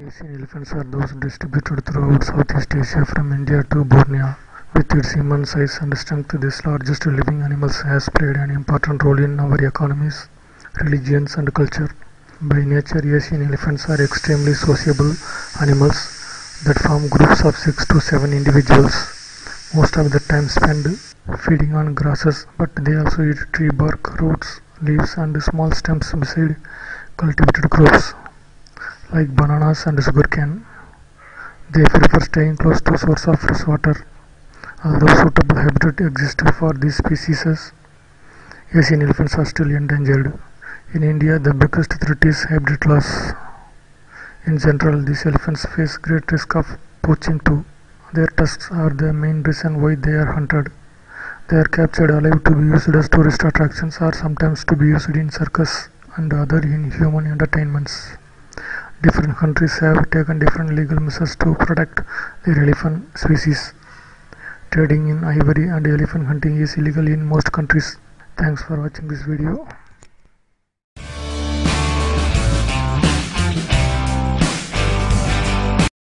Asian elephants are those distributed throughout Southeast Asia from India to Borneo. With its immense size and strength, this largest living animal has played an important role in our economies, religions and culture. By nature, Asian elephants are extremely sociable animals that form groups of 6 to 7 individuals. Most of the time spent feeding on grasses, but they also eat tree bark, roots, leaves and small stems beside cultivated crops like bananas and sugarcane. They prefer staying close to source of fresh water. Although suitable habitat exists for these species, Asian elephants are still endangered. In India, the biggest threat is habitat loss. In general, these elephants face great risk of poaching too. Their tusks are the main reason why they are hunted. They are captured alive to be used as tourist attractions or sometimes to be used in circus and other inhuman entertainments. Different countries have taken different legal measures to protect their elephant species. Trading in ivory and elephant hunting is illegal in most countries. Thanks for watching this video.